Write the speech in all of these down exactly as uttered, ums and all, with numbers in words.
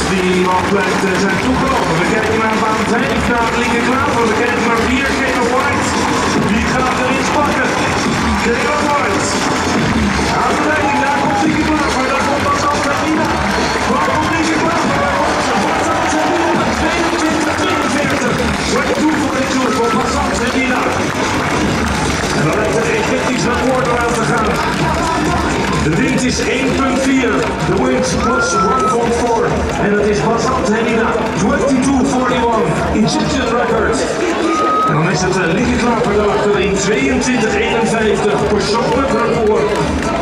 die al blijft uh, zijn toegelopen. We kijken naar baan vijf, naar Lieke Klaver. We kijken naar vier, Kayla White. Die gaat er iets pakken. Kayla White. Aan de leiding, daar komt Lieke Klaver. Daar komt Bassant Hemida. Waar komt Lieke Klaver? Daar komt ze. Bassant Hemida. tweeëntwintig tweeënveertig. Wordt toe voor de toer voor Bassant Hemida. En dan lijkt het Egyptisch naar orde aan te gaan. De wint is één punt vier, de wint plus één punt vier. En dat is Bassant Hemida, tweeëntwintig eenenveertig, Egyptian record. En dan is het uh, Lieke Klaver daarachter in tweeëntwintig eenenvijftig, persoonlijk record.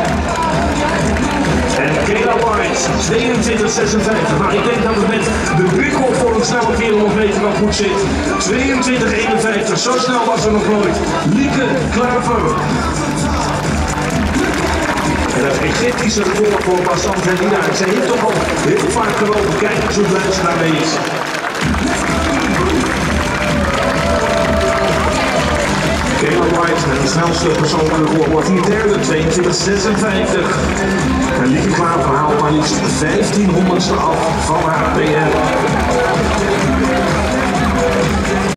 En Kayla White, tweeëntwintig zesenvijftig. Maar ik denk dat het met de prikkel voor een snelle vierhonderd meter wel goed zit. tweeëntwintig eenenvijftig, zo snel was er nog nooit. Lieke Klaver. En dat Egyptische record voor Bassant Hemida. Ze heeft toch al heel vaak gelopen. Kijk eens hoe blij ze daarmee is. Kayla White met de snelste persoonlijke record wordt hier derde, tweeëntwintig zesenvijftig. En Lieke Klaver haalt maar liefst vijftienhonderdste af van haar P R.